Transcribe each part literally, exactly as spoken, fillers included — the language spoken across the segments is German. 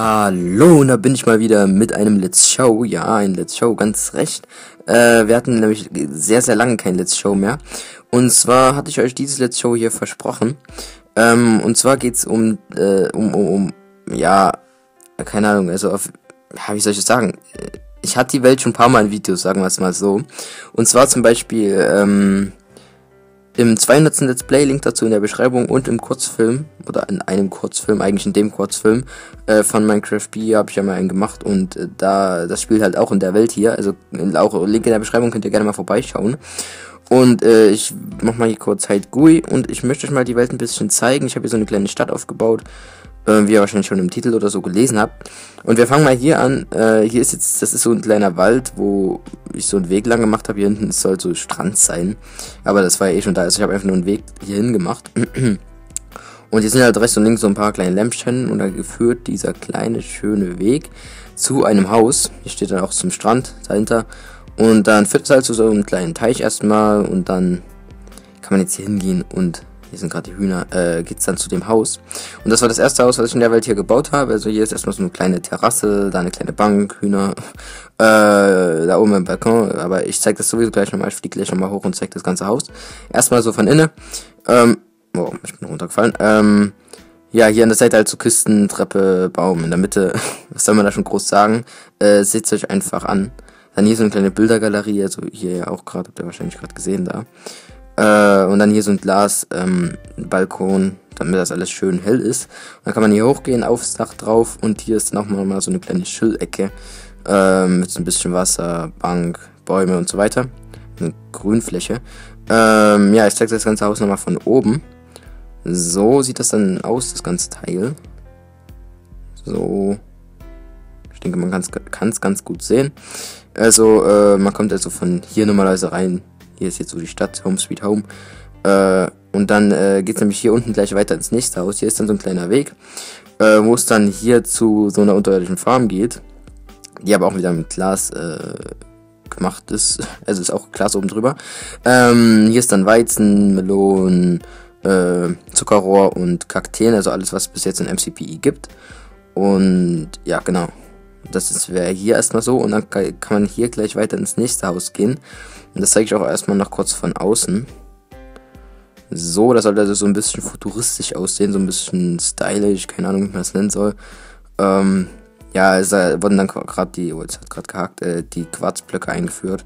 Hallo, und da bin ich mal wieder mit einem Let's Show. Ja, ein Let's Show, ganz recht. Äh, wir hatten nämlich sehr, sehr lange kein Let's Show mehr. Und zwar hatte ich euch dieses Let's Show hier versprochen. Ähm, und zwar geht's um, äh, um, um, um, ja, keine Ahnung, also auf, ja, wie soll ich das sagen? Ich hatte die Welt schon ein paar Mal in Videos, sagen wir es mal so. Und zwar zum Beispiel, ähm, im zweihundertsten Let's Play, Link dazu in der Beschreibung, und im Kurzfilm, oder in einem Kurzfilm, eigentlich in dem Kurzfilm, äh, von Minecraft B habe ich ja mal einen gemacht, und äh, da, das spielt halt auch in der Welt hier, also auch Link in der Beschreibung, könnt ihr gerne mal vorbeischauen. Und äh, ich mach mal hier kurz halt G U I, und ich möchte euch mal die Welt ein bisschen zeigen. Ich habe hier so eine kleine Stadt aufgebaut, äh, wie ihr wahrscheinlich schon im Titel oder so gelesen habt. Und wir fangen mal hier an. Äh, hier ist jetzt, das ist so ein kleiner Wald, wo ich so einen Weg lang gemacht habe. Hier hinten soll so Strand sein, aber das war ja eh schon da. Also ich habe einfach nur einen Weg hierhin gemacht. Und hier sind halt rechts und links so ein paar kleine Lämpchen, und da geführt dieser kleine schöne Weg zu einem Haus. Hier steht dann auch zum Strand dahinter. Und dann führt es halt zu so einem kleinen Teich erstmal, und dann kann man jetzt hier hingehen, und hier sind gerade die Hühner, äh, geht's dann zu dem Haus. Und das war das erste Haus, was ich in der Welt hier gebaut habe. Also hier ist erstmal so eine kleine Terrasse, da eine kleine Bank, Hühner, äh, da oben im Balkon. Aber ich zeige das sowieso gleich nochmal, ich fliege gleich nochmal hoch und zeige das ganze Haus. Erstmal so von innen. Ähm, oh, ich bin runtergefallen. Ähm, ja, hier an der Seite halt so Kisten, Treppe, Baum. In der Mitte, was soll man da schon groß sagen? Äh, seht's euch einfach an. Dann hier so eine kleine Bildergalerie, also hier ja auch gerade, habt ihr wahrscheinlich gerade gesehen da. Äh, und dann hier so ein Glas, ähm, Balkon, damit das alles schön hell ist. Und dann kann man hier hochgehen, aufs Dach drauf, und hier ist dann auch mal so eine kleine Chillecke, äh, mit so ein bisschen Wasser, Bank, Bäume und so weiter. Eine Grünfläche. Ähm, ja, ich zeige das ganze Haus nochmal von oben. So sieht das dann aus, das ganze Teil. So. Ich denke, man kann es ganz gut sehen. Also, äh, man kommt also von hier normalerweise rein. Hier ist jetzt so die Stadt, Home Sweet Home. Äh, und dann äh, geht es nämlich hier unten gleich weiter ins nächste Haus. Hier ist dann so ein kleiner Weg, äh, wo es dann hier zu so einer unterirdischen Farm geht. Die aber auch wieder mit Glas äh, gemacht ist. Also ist auch Glas oben drüber. Ähm, hier ist dann Weizen, Melonen, äh, Zuckerrohr und Kakteen. Also alles, was es bis jetzt in M C P I gibt. Und ja, genau. Das wäre hier erstmal so, und dann kann man hier gleich weiter ins nächste Haus gehen. Und das zeige ich auch erstmal noch kurz von außen. So, das soll also so ein bisschen futuristisch aussehen, so ein bisschen stylisch, keine Ahnung, wie man das nennen soll. Ähm, ja, es wurden dann gerade die, oh, jetzt hat gerade gehakt, äh, die Quarzblöcke eingeführt,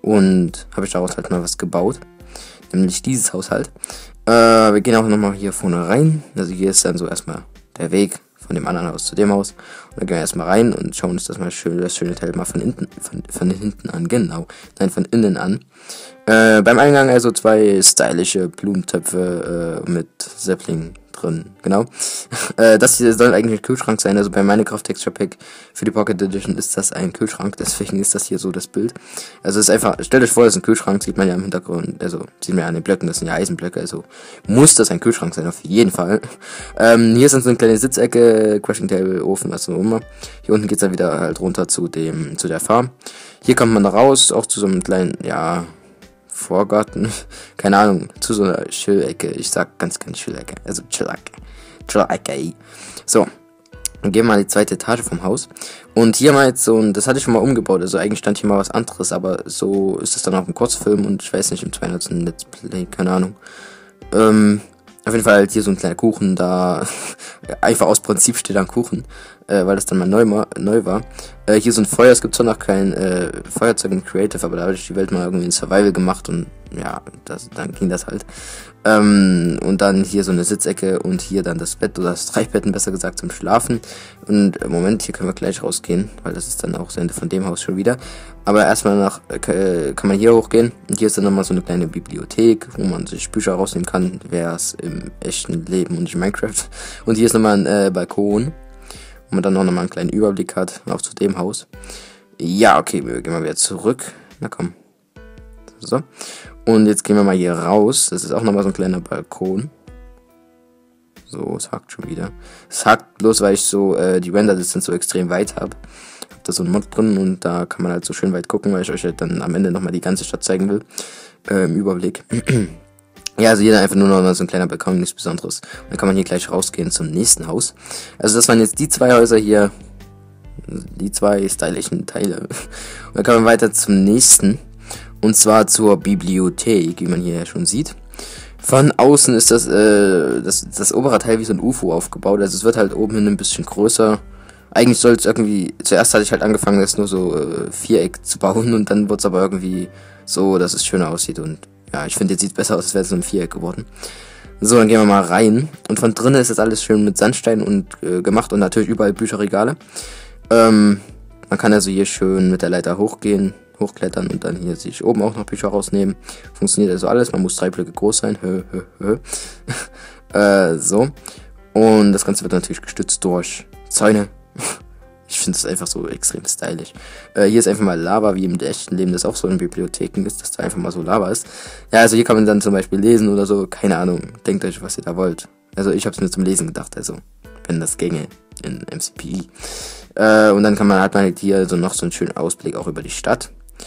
und habe ich daraus halt mal was gebaut. Nämlich dieses Haus halt. Äh, wir gehen auch nochmal hier vorne rein. Also hier ist dann so erstmal der Weg von dem anderen Haus zu dem Haus. Und dann gehen wir erstmal rein und schauen uns das mal schön, das schöne Teil mal von hinten, von, von hinten an, genau. Nein, von innen an. Äh, beim Eingang also zwei stylische Blumentöpfe äh, mit Sapling drin, genau. äh, das hier soll eigentlich ein Kühlschrank sein, also bei Minecraft Texture Pack für die Pocket Edition ist das ein Kühlschrank, deswegen ist das hier so das Bild. Also es ist einfach, stellt euch vor, das ist ein Kühlschrank, sieht man ja im Hintergrund, also sieht man ja an den Blöcken, das sind ja Eisenblöcke, also muss das ein Kühlschrank sein, auf jeden Fall. Ähm, hier ist dann so eine kleine Sitzecke, Crashing Table, Ofen, was auch immer. Hier unten geht's dann wieder halt runter zu dem, zu der Farm. Hier kommt man raus, auch zu so einem kleinen, ja, Vorgarten, keine Ahnung, zu so einer Chill-Ecke. Ich sag ganz, ganz Chill-Ecke, also Chill-Ecke, Chill-Ecke. So, dann gehen wir mal die zweite Etage vom Haus. Und hier mal jetzt so ein, das hatte ich schon mal umgebaut, also eigentlich stand hier mal was anderes, aber so ist es dann auch im Kurzfilm, und ich weiß nicht, im zweihundertsten Let's Play, keine Ahnung. Ähm, auf jeden Fall halt hier so ein kleiner Kuchen, da einfach aus Prinzip steht da ein Kuchen, äh, weil das dann mal neu, neu war. Äh, hier so ein Feuer, es gibt zwar noch kein äh, Feuerzeug in Creative, aber da habe ich die Welt mal irgendwie in Survival gemacht, und ja, das, dann ging das halt. Ähm, und dann hier so eine Sitzecke, und hier dann das Bett, oder das Streichbetten besser gesagt, zum Schlafen. Und im Moment, hier können wir gleich rausgehen, weil das ist dann auch das Ende von dem Haus schon wieder. Aber erstmal nach, äh, kann man hier hochgehen, und hier ist dann nochmal so eine kleine Bibliothek, wo man sich Bücher rausnehmen kann, wäre es im echten Leben und nicht in Minecraft. Und hier ist nochmal ein äh, Balkon, wo man dann auch nochmal einen kleinen Überblick hat, auch zu dem Haus. Ja, okay, wir gehen mal wieder zurück. Na komm. So. Und jetzt gehen wir mal hier raus. Das ist auch nochmal so ein kleiner Balkon. So, es hakt schon wieder. Es hakt bloß, weil ich so äh, die Render-Distanz so extrem weit habe. Hab da so einen Mod drin, und da kann man halt so schön weit gucken, weil ich euch halt dann am Ende nochmal die ganze Stadt zeigen will. Äh, im Überblick. Ja, also hier einfach nur noch so ein kleiner Balkon, nichts Besonderes. Und dann kann man hier gleich rausgehen zum nächsten Haus. Also das waren jetzt die zwei Häuser hier. Die zwei stylischen Teile. Und dann kann man weiter zum nächsten. Und zwar zur Bibliothek, wie man hier schon sieht. Von außen ist das, äh, das, das obere Teil wie so ein U F O aufgebaut. Also es wird halt oben hin ein bisschen größer. Eigentlich soll es irgendwie, zuerst hatte ich halt angefangen, das nur so äh, Viereck zu bauen. Und dann wurde es aber irgendwie so, dass es schöner aussieht. Und ja, ich finde, jetzt sieht es besser aus, als wäre es so ein Viereck geworden. So, dann gehen wir mal rein. Und von drinnen ist das alles schön mit Sandstein und äh, gemacht. Und natürlich überall Bücherregale. Ähm, man kann also hier schön mit der Leiter hochgehen, hochklettern und dann hier sich oben auch noch Bücher rausnehmen. Funktioniert also alles. Man muss drei Blöcke groß sein. Hö, hö, hö. äh, so. Und das Ganze wird natürlich gestützt durch Zäune. Ich finde es einfach so extrem stylisch. Äh, hier ist einfach mal Lava, wie im echten Leben das auch so in Bibliotheken ist, dass da einfach mal so Lava ist. Ja, also hier kann man dann zum Beispiel lesen oder so. Keine Ahnung. Denkt euch, was ihr da wollt. Also ich habe es mir zum Lesen gedacht. Also, wenn das ginge in M C P E. Äh, und dann kann man, hat man halt hier so noch so einen schönen Ausblick auch über die Stadt.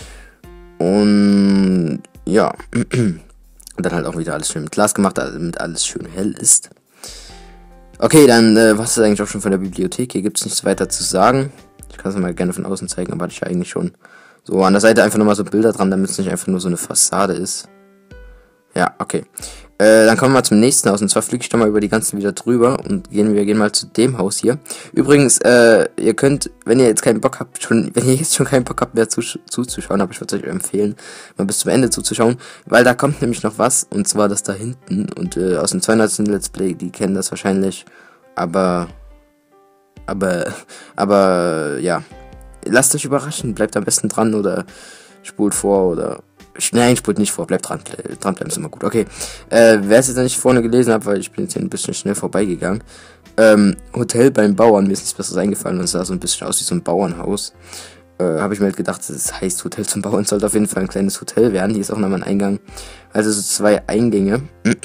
Und ja, und dann halt auch wieder alles schön mit Glas gemacht, damit alles schön hell ist. Okay, dann äh, was ist eigentlich auch schon von der Bibliothek? Hier gibt es nichts weiter zu sagen. Ich kann es mal gerne von außen zeigen, aber hatte ich ja eigentlich schon. So, an der Seite einfach nochmal so Bilder dran, damit es nicht einfach nur so eine Fassade ist. Ja, okay. Äh, dann kommen wir mal zum nächsten Haus. Und zwar fliege ich doch mal über die ganzen wieder drüber. Und gehen wir gehen mal zu dem Haus hier. Übrigens, äh, ihr könnt, wenn ihr jetzt keinen Bock habt, schon, wenn ihr jetzt schon keinen Bock habt mehr zu, zuzuschauen, aber ich würde euch empfehlen, mal bis zum Ende zuzuschauen. Weil da kommt nämlich noch was. Und zwar das da hinten. Und äh, aus dem zweihundertsten Let's Play, die kennen das wahrscheinlich. Aber, aber, aber, ja. Lasst euch überraschen. Bleibt am besten dran oder spult vor oder... Nein, spult nicht vor, bleibt dran. Dranbleiben ist immer gut. Okay. Äh, wer es jetzt nicht vorne gelesen hat, weil ich bin jetzt hier ein bisschen schnell vorbeigegangen. Ähm, Hotel beim Bauern, mir ist nichts Besseres eingefallen und es sah so ein bisschen aus wie so ein Bauernhaus. Äh, habe ich mir halt gedacht, das heißt Hotel zum Bauern, sollte auf jeden Fall ein kleines Hotel werden. Hier ist auch nochmal ein Eingang. Also so zwei Eingänge.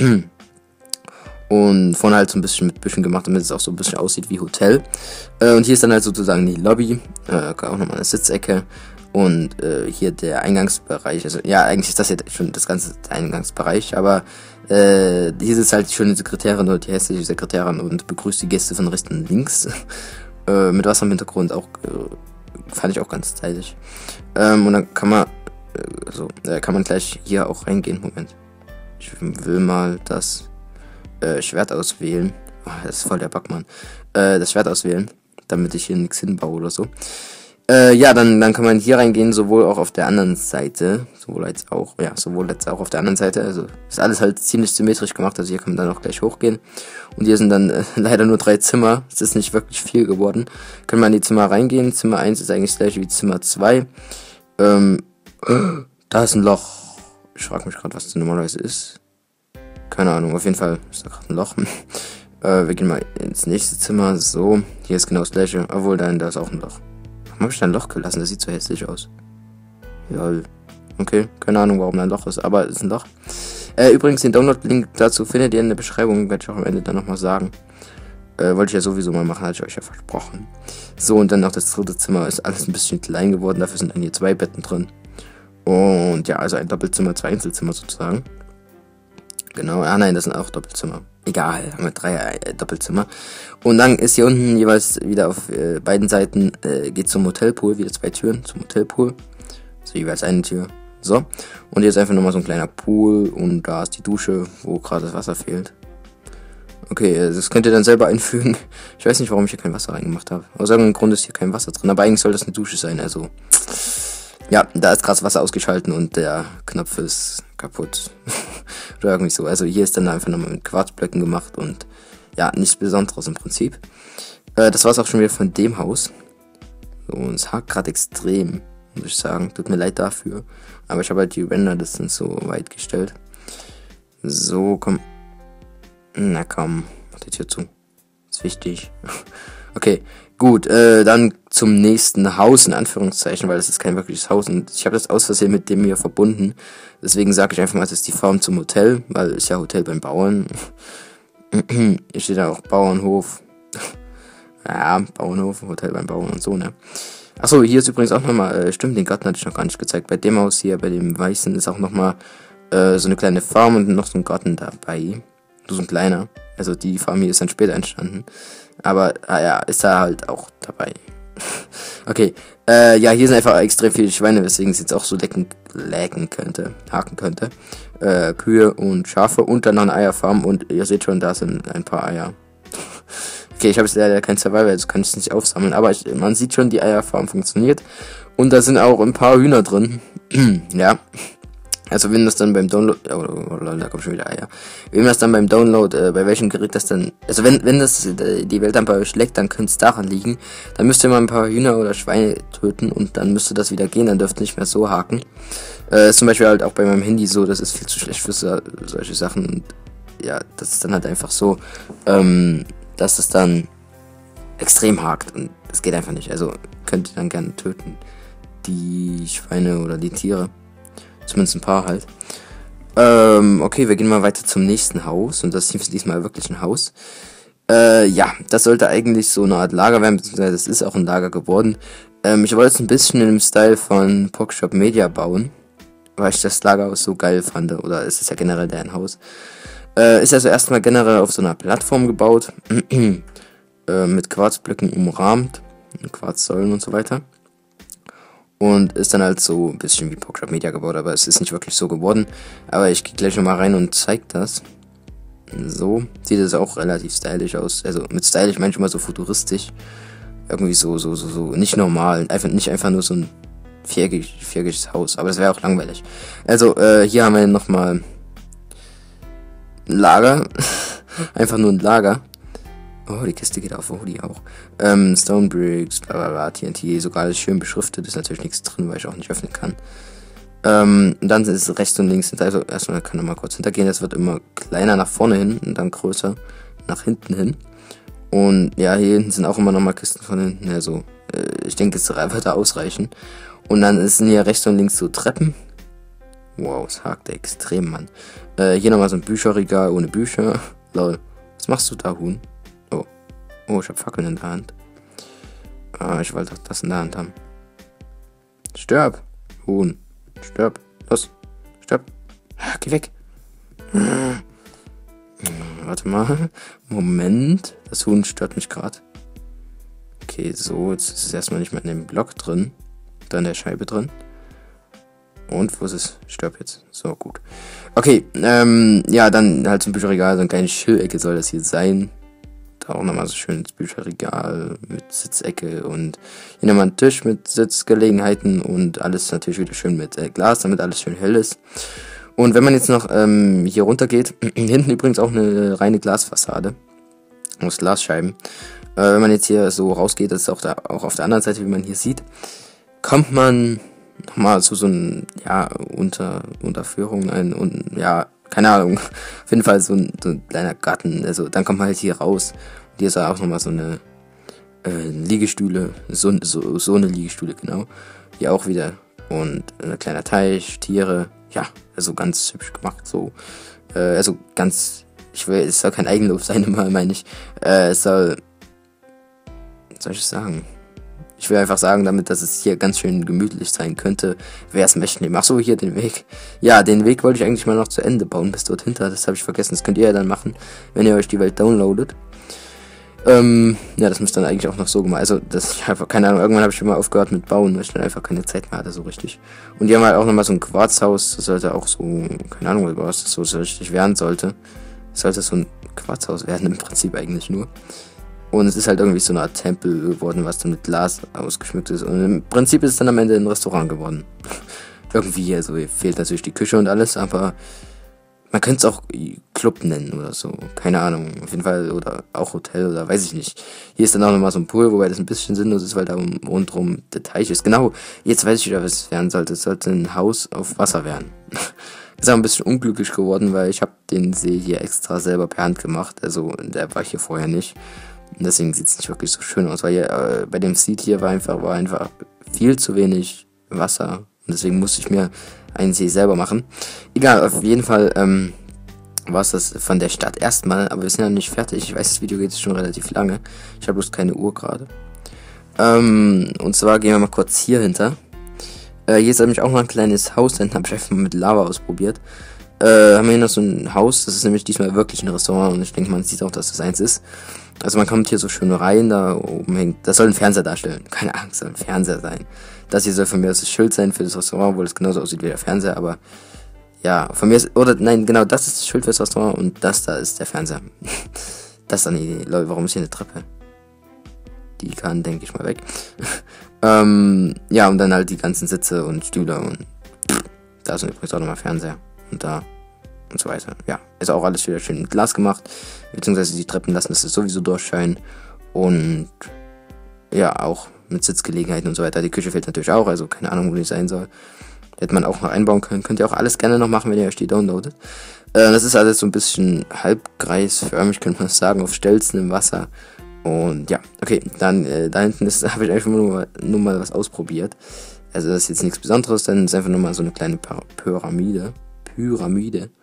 Und vorne halt so ein bisschen mit Büschen gemacht, damit es auch so ein bisschen aussieht wie Hotel. Äh, und hier ist dann halt sozusagen die Lobby. Äh, auch nochmal eine Sitzecke. Und äh, hier der Eingangsbereich, also ja, eigentlich ist das jetzt schon das ganze Eingangsbereich, aber äh, hier sitzt halt die schöne Sekretärin oder die hässliche Sekretärin und begrüßt die Gäste von rechts und links. äh, mit Wasser im Hintergrund auch, äh, fand ich auch ganz stylisch. Ähm, und dann kann man, äh, also, äh, kann man gleich hier auch reingehen. Moment. Ich will mal das äh, Schwert auswählen. Oh, das ist voll der Backmann. Äh, das Schwert auswählen, damit ich hier nichts hinbaue oder so. Äh, ja, dann, dann kann man hier reingehen, sowohl auch auf der anderen Seite, sowohl als auch, ja, sowohl als auch auf der anderen Seite, also ist alles halt ziemlich symmetrisch gemacht, also hier kann man dann auch gleich hochgehen. Und hier sind dann äh, leider nur drei Zimmer, es ist nicht wirklich viel geworden. Kann man in die Zimmer reingehen, Zimmer eins ist eigentlich das gleiche wie Zimmer zwei. Ähm, da ist ein Loch, ich frage mich gerade, was das normalerweise ist. Keine Ahnung, auf jeden Fall ist da gerade ein Loch. äh, wir gehen mal ins nächste Zimmer, so, hier ist genau das gleiche, obwohl da, da ist auch ein Loch. Warum habe ich da ein Loch gelassen? Das sieht so hässlich aus. Ja, okay. Keine Ahnung, warum da ein Loch ist, aber es ist ein Loch. Äh, übrigens, den Download-Link dazu findet ihr in der Beschreibung. Werde ich auch am Ende dann nochmal sagen. Äh, wollte ich ja sowieso mal machen, hatte ich euch ja versprochen. So, und dann noch das dritte Zimmer. Ist alles ein bisschen klein geworden. Dafür sind dann hier zwei Betten drin. Und ja, also ein Doppelzimmer, zwei Einzelzimmer sozusagen. Genau, ah nein, das sind auch Doppelzimmer. Egal, haben wir drei äh, Doppelzimmer. Und dann ist hier unten jeweils wieder auf äh, beiden Seiten, äh, geht zum Hotelpool, wieder zwei Türen zum Hotelpool. So jeweils eine Tür. So. Und hier ist einfach nochmal so ein kleiner Pool und da ist die Dusche, wo gerade das Wasser fehlt. Okay, das könnt ihr dann selber einfügen. Ich weiß nicht, warum ich hier kein Wasser reingemacht habe. Aus irgendeinem Grund ist hier kein Wasser drin, aber eigentlich soll das eine Dusche sein, also... Ja, da ist gerade das Wasser ausgeschaltet und der Knopf ist kaputt. Oder irgendwie so. Also hier ist dann einfach nochmal mit Quarzblöcken gemacht und ja, nichts Besonderes im Prinzip. Äh, das war es auch schon wieder von dem Haus. So, und es hakt gerade extrem, muss ich sagen. Tut mir leid dafür. Aber ich habe halt die Render-Distance so weit gestellt. So, komm. Na komm, mach die Tür zu. Ist wichtig. Okay, gut, äh, dann zum nächsten Haus, in Anführungszeichen, weil das ist kein wirkliches Haus und ich habe das aus Versehen mit dem hier verbunden. Deswegen sage ich einfach mal, das ist die Farm zum Hotel, weil es ja Hotel beim Bauern. Hier steht da auch Bauernhof. Ja, Bauernhof, Hotel beim Bauern und so, ne? Achso, hier ist übrigens auch nochmal, äh, stimmt, den Garten hatte ich noch gar nicht gezeigt. Bei dem Haus hier, bei dem Weißen, ist auch nochmal äh, so eine kleine Farm und noch so ein Garten dabei. So ein kleiner. Also die Farm hier ist dann später entstanden. Aber, ah ja, ist da halt auch dabei. Okay, äh, ja, hier sind einfach extrem viele Schweine, weswegen es jetzt auch so lecken, lecken könnte, haken könnte. Äh, Kühe und Schafe und dann noch eine Eierfarm und ihr seht schon, da sind ein paar Eier. Okay, ich habe jetzt leider kein Survival, also kann ich es nicht aufsammeln, aber ich, man sieht schon, die Eierfarm funktioniert und da sind auch ein paar Hühner drin. Ja. Also wenn das dann beim Download, oh, oh, oh, da kommt schon wieder Eier. Wenn das dann beim Download, äh, bei welchem Gerät das dann, also wenn wenn das äh, die Welt dann bei euch leckt, dann könnte es daran liegen. Dann müsst ihr mal ein paar Hühner oder Schweine töten und dann müsste das wieder gehen, dann dürft ihr nicht mehr so haken. Äh, ist zum Beispiel halt auch bei meinem Handy so, das ist viel zu schlecht für so, solche Sachen. Und ja, das ist dann halt einfach so, ähm, dass es dann extrem hakt und das geht einfach nicht. Also könnt ihr dann gerne töten, die Schweine oder die Tiere. Zumindest ein paar halt. Ähm, okay, wir gehen mal weiter zum nächsten Haus. Und das ist diesmal wirklich ein Haus. Äh, ja, das sollte eigentlich so eine Art Lager werden, beziehungsweise das ist auch ein Lager geworden. Ähm, ich wollte es ein bisschen in dem Style von Pogshop Media bauen, weil ich das Lagerhaus so geil fand. Oder es ist ja generell deren Haus. Äh, ist also erstmal generell auf so einer Plattform gebaut. äh, mit Quarzblöcken umrahmt. Quarzsäulen und so weiter. Und ist dann halt so ein bisschen wie Pogshop Media gebaut, aber es ist nicht wirklich so geworden. Aber ich gehe gleich nochmal rein und zeige das. So, sieht es auch relativ stylisch aus. Also mit stylisch meine ich immer so futuristisch. Irgendwie so, so, so, so, nicht normal. Einfach, nicht einfach nur so ein viereckig, viereckiges Haus. Aber das wäre auch langweilig. Also, äh, hier haben wir nochmal ein Lager. Einfach nur ein Lager. Oh, die Kiste geht auf, oh, die auch. Ähm, Stone Bricks, bla bla bla, T N T, sogar alles schön beschriftet, ist natürlich nichts drin, weil ich auch nicht öffnen kann. Ähm, und dann ist es rechts und links hinter, also erstmal kann ich mal kurz hintergehen, das wird immer kleiner nach vorne hin und dann größer nach hinten hin. Und ja, hier hinten sind auch immer nochmal Kisten von hinten, also, äh, ich denke, es wird da ausreichen. Und dann sind hier rechts und links so Treppen. Wow, es hakt extrem, Mann. Äh, hier nochmal so ein Bücherregal ohne Bücher. Lol, was machst du da, Huhn? Oh, ich hab Fackeln in der Hand. Ah, ich wollte das in der Hand haben. Stirb, Huhn. Stirb. Los. Stirb. Ah, geh weg. Hm. Warte mal. Moment. Das Huhn stört mich gerade. Okay, so. Jetzt ist es erstmal nicht mehr in dem Block drin. Da in der Scheibe drin. Und wo ist es? Stirb jetzt. So, gut. Okay, ähm, ja, dann halt zum Bücherregal. So eine kleine Schillecke soll das hier sein. Da auch nochmal so schön das Bücherregal mit Sitzecke und hier nochmal ein Tisch mit Sitzgelegenheiten und alles natürlich wieder schön mit äh, Glas, damit alles schön hell ist. Und wenn man jetzt noch ähm, hier runter geht, hinten übrigens auch eine reine Glasfassade aus Glasscheiben. Äh, wenn man jetzt hier so rausgeht, das ist auch, da, auch auf der anderen Seite, wie man hier sieht, kommt man nochmal zu so einem, ja, Unter, Unterführung, ein, und, ja, keine Ahnung, auf jeden Fall so ein, so ein kleiner Garten, also dann kommt man halt hier raus und hier ist auch nochmal so eine äh, Liegestühle, so, so, so eine Liegestühle, genau, hier auch wieder und ein kleiner Teich, Tiere, ja, also ganz hübsch gemacht, so, äh, also ganz, ich will, es soll kein Eigenlob sein, immer meine ich, äh, es soll, was soll ich sagen? Ich will einfach sagen, damit, dass es hier ganz schön gemütlich sein könnte, wer es möchte. Ach so, hier den Weg. Ja, den Weg wollte ich eigentlich mal noch zu Ende bauen, bis dort hinter. Das habe ich vergessen. Das könnt ihr ja dann machen, wenn ihr euch die Welt downloadet. Ähm, ja, das müsste dann eigentlich auch noch so gemacht. Also, das, ich einfach, keine Ahnung, irgendwann habe ich schon mal aufgehört mit Bauen, weil ich dann einfach keine Zeit mehr hatte, so richtig. Und die haben halt auch nochmal so ein Quarzhaus. Das sollte auch so, keine Ahnung, was das so richtig werden sollte. Das sollte so ein Quarzhaus werden, im Prinzip eigentlich nur. Und es ist halt irgendwie so eine Art Tempel geworden, was dann mit Glas ausgeschmückt ist. Und im Prinzip ist es dann am Ende ein Restaurant geworden. Irgendwie, also fehlt natürlich die Küche und alles, aber man könnte es auch Club nennen oder so. Keine Ahnung, auf jeden Fall. Oder auch Hotel oder weiß ich nicht. Hier ist dann auch nochmal so ein Pool, wobei das ein bisschen sinnlos ist, weil da rundherum der Teich ist. Genau, jetzt weiß ich wieder, was es werden sollte. Es sollte ein Haus auf Wasser werden. Ist auch ein bisschen unglücklich geworden, weil ich habe den See hier extra selber per Hand gemacht. Also der war hier vorher nicht. Und deswegen sieht es nicht wirklich so schön aus, weil hier, äh, bei dem Seed hier war einfach, war einfach viel zu wenig Wasser. Und deswegen musste ich mir einen See selber machen. Egal, auf jeden Fall ähm, war es das von der Stadt erstmal, aber wir sind ja nicht fertig. Ich weiß, das Video geht schon relativ lange. Ich habe bloß keine Uhr gerade. Ähm, und zwar gehen wir mal kurz hier hinter. Äh, hier ist nämlich auch noch ein kleines Haus, dann habe ich einfach mal mit Lava ausprobiert. äh, haben wir hier noch so ein Haus. Das ist nämlich diesmal wirklich ein Restaurant. Und ich denke, man sieht auch, dass das eins ist. Also man kommt hier so schön rein. Da oben hängt... Das soll ein Fernseher darstellen. Keine Angst, soll ein Fernseher sein. Das hier soll von mir das Schild sein für das Restaurant, obwohl es genauso aussieht wie der Fernseher. Aber ja, von mir ist... Oder nein, genau, das ist das Schild für das Restaurant. Und das da ist der Fernseher. Das ist dann die Idee. Leute, warum ist hier eine Treppe? Die kann, denke ich mal, weg. ähm, ja, und dann halt die ganzen Sitze und Stühle und da ist übrigens auch nochmal Fernseher und da und so weiter. Ja, ist auch alles wieder schön mit Glas gemacht, beziehungsweise die Treppen lassen es sowieso durchscheinen und ja, auch mit Sitzgelegenheiten und so weiter. Die Küche fehlt natürlich auch, also keine Ahnung, wo die sein soll. Hätte man auch noch einbauen können. Könnt ihr auch alles gerne noch machen, wenn ihr euch die downloadet. Äh, das ist alles so ein bisschen halbkreisförmig, könnte man sagen, auf Stelzen im Wasser. Und ja, okay, dann äh, da hinten habe ich einfach nur, nur mal was ausprobiert. Also das ist jetzt nichts Besonderes, dann ist einfach nur mal so eine kleine Pyramide. Pyramide.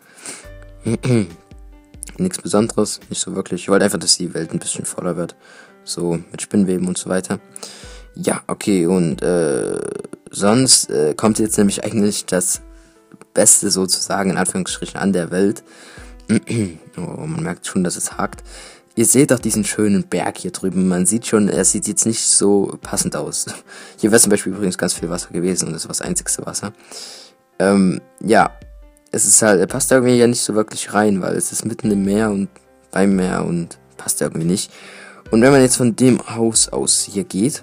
Nichts Besonderes, nicht so wirklich. Ich wollte einfach, dass die Welt ein bisschen voller wird. So mit Spinnweben und so weiter. Ja, okay, und äh, sonst äh, kommt jetzt nämlich eigentlich das Beste sozusagen in Anführungsstrichen an der Welt. Oh, man merkt schon, dass es hakt. Ihr seht doch diesen schönen Berg hier drüben. Man sieht schon, er sieht jetzt nicht so passend aus. Hier wäre zum Beispiel übrigens ganz viel Wasser gewesen und das war das einzigste Wasser. Ähm, ja, es ist halt, er passt irgendwie ja nicht so wirklich rein, weil es ist mitten im Meer und beim Meer und passt irgendwie nicht. Und wenn man jetzt von dem Haus aus hier geht,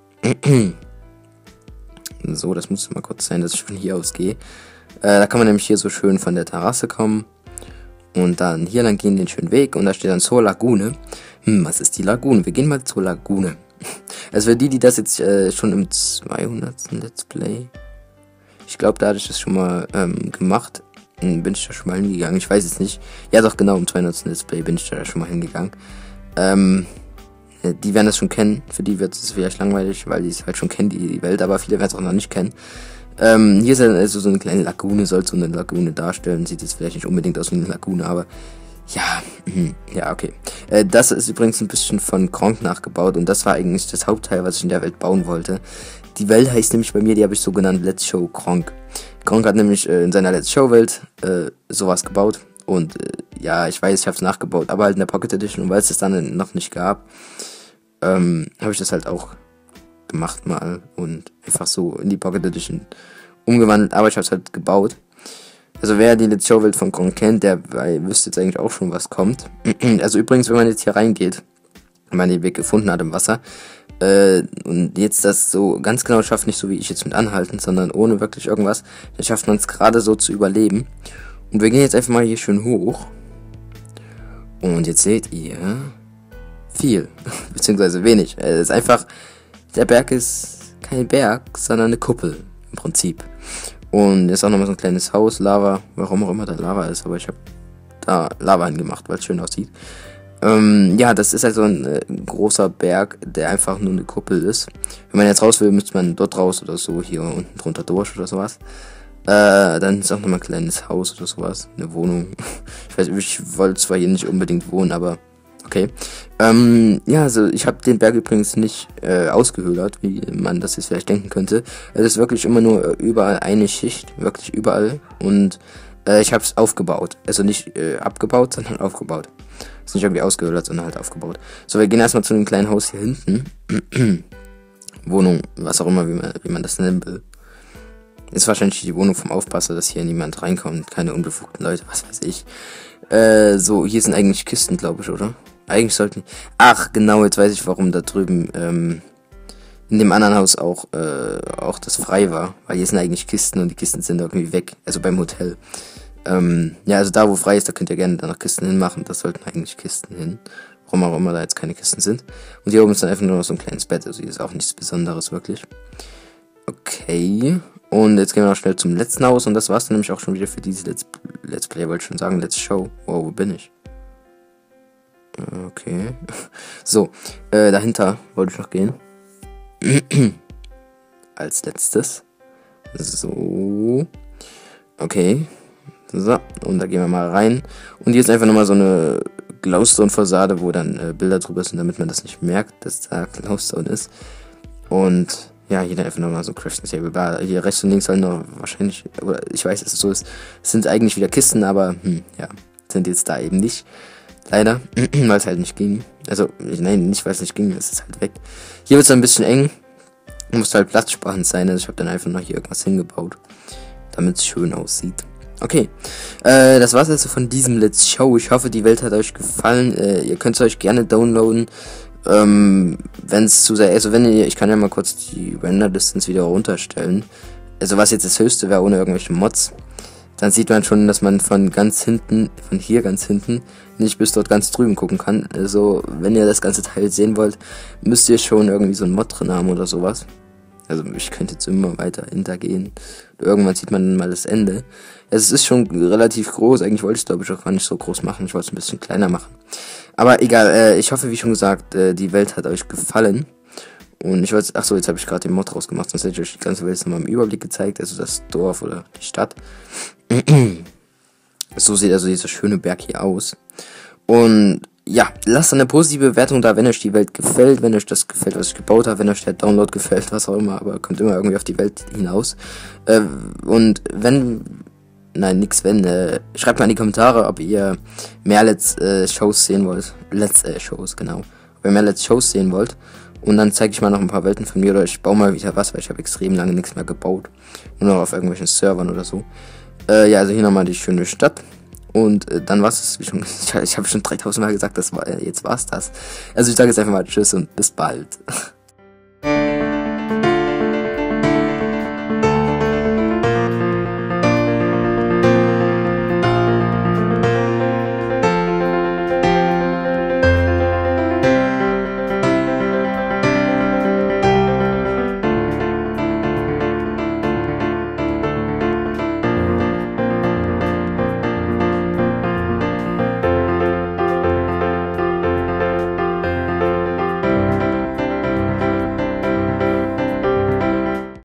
so, das muss mal kurz sein, dass ich von hier aus gehe. Äh, da kann man nämlich hier so schön von der Terrasse kommen. Und dann hier lang gehen den schönen Weg und da steht dann zur Lagune. Hm, was ist die Lagune? Wir gehen mal zur Lagune. Also für die, die das jetzt äh, schon im zweihundertsten Let's Play, ich glaube, da hatte ich das schon mal ähm, gemacht. Hm, bin ich da schon mal hingegangen? Ich weiß es nicht. Ja doch, genau, im zweihundertsten Let's Play bin ich da schon mal hingegangen. Ähm, die werden das schon kennen. Für die wird es vielleicht langweilig, weil die es halt schon kennen, die Welt, aber viele werden es auch noch nicht kennen. Ähm, hier ist also so eine kleine Lagune, soll so eine Lagune darstellen. Sieht jetzt vielleicht nicht unbedingt aus wie eine Lagune, aber ja, mh, ja, okay. Äh, das ist übrigens ein bisschen von Gronkh nachgebaut und das war eigentlich das Hauptteil, was ich in der Welt bauen wollte. Die Welt heißt nämlich bei mir, die habe ich so genannt Let's Show Gronkh. Gronkh hat nämlich äh, in seiner Let's Show Welt äh, sowas gebaut und äh, ja, ich weiß, ich habe es nachgebaut, aber halt in der Pocket Edition und weil es das dann noch nicht gab, ähm, habe ich das halt auch gemacht mal und einfach so in die Pocket Edition umgewandelt, aber ich habe es halt gebaut. Also wer die Let's Show Welt von Gronkh kennt, der wüsste jetzt eigentlich auch schon, was kommt. Also übrigens, wenn man jetzt hier reingeht, wenn man den Weg gefunden hat im Wasser, äh, und jetzt das so ganz genau schafft, nicht so wie ich jetzt mit anhalten, sondern ohne wirklich irgendwas, dann schafft man es gerade so zu überleben. Und wir gehen jetzt einfach mal hier schön hoch. Und jetzt seht ihr viel, beziehungsweise wenig. Es ist einfach, der Berg ist kein Berg, sondern eine Kuppel im Prinzip. Und ist auch nochmal so ein kleines Haus, Lava, warum auch immer da Lava ist, aber ich habe da Lava hingemacht, weil es schön aussieht. Ähm, ja, das ist halt so ein äh, großer Berg, der einfach nur eine Kuppel ist. Wenn man jetzt raus will, müsste man dort raus oder so, hier unten drunter durch oder sowas. Äh, dann ist auch nochmal ein kleines Haus oder sowas, eine Wohnung. Ich weiß, ich wollte zwar hier nicht unbedingt wohnen, aber okay. Ähm, ja, also ich habe den Berg übrigens nicht äh, ausgehöhlert, wie man das jetzt vielleicht denken könnte. Es ist wirklich immer nur überall eine Schicht, wirklich überall. Und äh, ich habe es aufgebaut. Also nicht äh, abgebaut, sondern aufgebaut. Ist nicht irgendwie ausgehöhlert, sondern halt aufgebaut. So, wir gehen erstmal zu dem kleinen Haus hier hinten. Wohnung, was auch immer, wie man, wie man das nennen will. Ist wahrscheinlich die Wohnung vom Aufpasser, dass hier niemand reinkommt. Keine unbefugten Leute, was weiß ich. Äh, so, hier sind eigentlich Kisten, glaube ich, oder? Eigentlich sollten... Ach, genau, jetzt weiß ich, warum da drüben ähm, in dem anderen Haus auch, äh, auch das frei war. Weil hier sind eigentlich Kisten und die Kisten sind irgendwie weg. Also beim Hotel. Ähm, ja, also da, wo frei ist, da könnt ihr gerne dann noch Kisten hinmachen. Das sollten eigentlich Kisten hin. Warum auch immer da jetzt keine Kisten sind. Und hier oben ist dann einfach nur noch so ein kleines Bett. Also hier ist auch nichts Besonderes, wirklich. Okay. Und jetzt gehen wir noch schnell zum letzten Haus. Und das war's dann nämlich auch schon wieder für diese Let's, Let's Play. Wollte ich schon sagen, Let's Show. Wow, wo bin ich? Okay. So, äh, dahinter wollte ich noch gehen. Als letztes. So. Okay. So, und da gehen wir mal rein. Und hier ist einfach nochmal so eine Glowstone-Fassade, wo dann äh, Bilder drüber sind, damit man das nicht merkt, dass da Glowstone ist. Und ja, hier dann einfach nochmal so ein Crafting Table. War hier rechts und links sollen noch wahrscheinlich, oder ich weiß, dass es so ist, sind eigentlich wieder Kisten, aber hm, ja, sind jetzt da eben nicht. Leider, weil es halt nicht ging. Also, nein, nicht weil es nicht ging, es ist halt weg. Hier wird es ein bisschen eng. Muss halt platzsparend sein, also ich habe dann einfach noch hier irgendwas hingebaut, damit es schön aussieht. Okay, äh, das war's also von diesem Let's Show. Ich hoffe, die Welt hat euch gefallen. Äh, ihr könnt es euch gerne downloaden. Ähm, wenn es zu sehr, also wenn ihr, ich kann ja mal kurz die Render Distance wieder runterstellen. Also was jetzt das höchste wäre ohne irgendwelche Mods. Dann sieht man schon, dass man von ganz hinten, von hier ganz hinten, nicht bis dort ganz drüben gucken kann. Also, wenn ihr das ganze Teil sehen wollt, müsst ihr schon irgendwie so einen Mod drin haben oder sowas. Also, ich könnte jetzt immer weiter hintergehen. Irgendwann sieht man dann mal das Ende. Es ist schon relativ groß. Eigentlich wollte ich es, glaube ich, auch gar nicht so groß machen. Ich wollte es ein bisschen kleiner machen. Aber egal, äh, ich hoffe, wie schon gesagt, äh, die Welt hat euch gefallen. Und ich wollte, ach so, jetzt habe ich gerade den Mod rausgemacht, sonst hätte ich euch die ganze Welt jetzt nochmal im Überblick gezeigt, also das Dorf oder die Stadt. So sieht also dieser schöne Berg hier aus. Und ja, lasst eine positive Bewertung da, wenn euch die Welt gefällt, wenn euch das gefällt, was ich gebaut habe, wenn euch der Download gefällt, was auch immer, aber kommt immer irgendwie auf die Welt hinaus. Äh, und wenn, nein, nix wenn, äh, schreibt mal in die Kommentare, ob ihr mehr Let's äh, Shows sehen wollt. Let's äh, Shows, genau. Ob ihr mehr Let's Shows sehen wollt. Und dann zeige ich mal noch ein paar Welten von mir oder ich baue mal wieder was, weil ich habe extrem lange nichts mehr gebaut. Nur noch auf irgendwelchen Servern oder so. Äh, ja, also hier nochmal die schöne Stadt. Und äh, dann war's es, wie schon, ich, ich habe schon dreitausend Mal gesagt, das war, äh, jetzt war's das. Also ich sage jetzt einfach mal Tschüss und bis bald.